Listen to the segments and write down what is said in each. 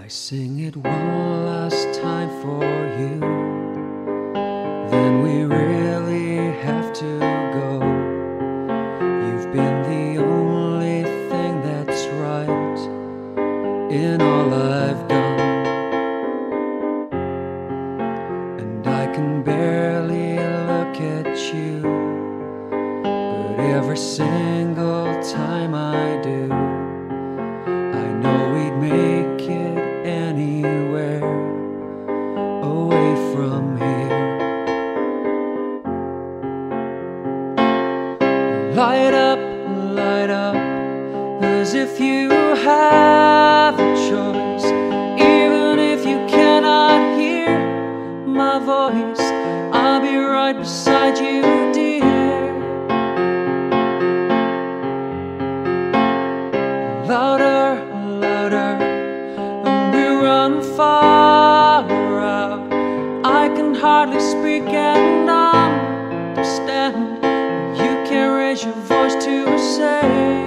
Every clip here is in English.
sing it one last time for you, then we really have to go. You've been the only thing that's right in all I've done, and I can barely look at you, but every single time I do, I know we'd make it anywhere away from here. Light up, as if you have a choice. Even if you cannot hear my voice, I'll be right beside you, dear. Louder, and we run far out. I can hardly speak and understand. You can't raise your voice to say.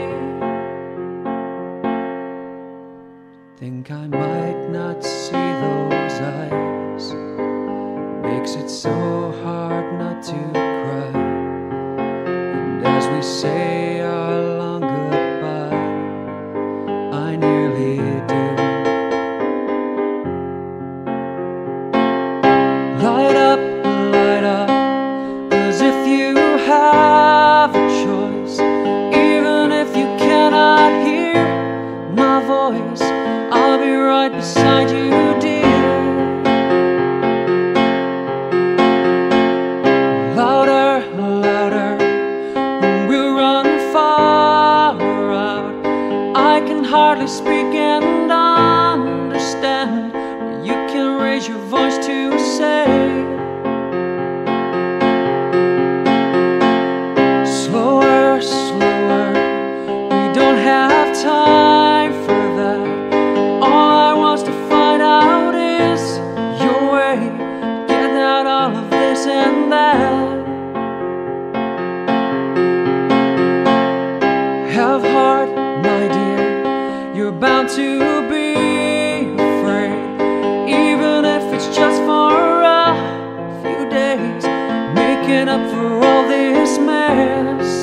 Think I might not see those eyes. Makes it so hard not to cry. And as we say our long goodbye, I nearly do. Light up, as if you have a choice. Even if you cannot hear my voice, I'll be right beside you, dear. Louder, and we'll run far out. I can hardly speak and understand, but you can raise your voice to say. Slower, we don't have time for that. All I want to find out is your way, get out all of this and that. Have heart, my dear, you're bound to be afraid, even if it's just for a few days, making up for all this mess.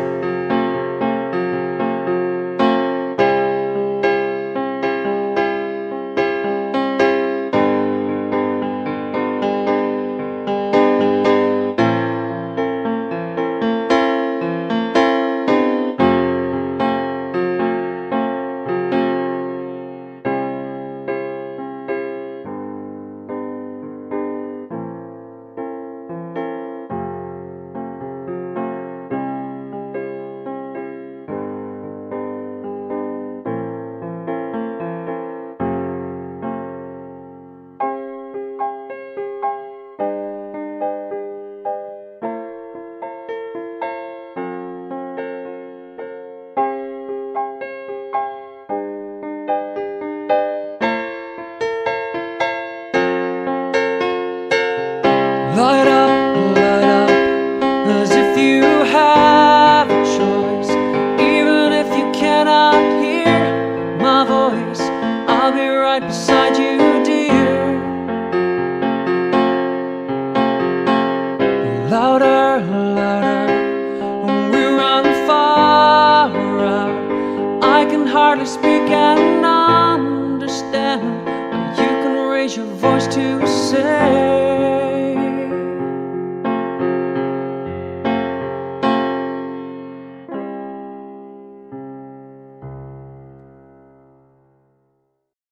Light up, as if you have a choice. Even if you cannot hear my voice, I'll be right beside you, dear. Louder, when we run far out. I can hardly speak and understand, but you can raise your voice to say.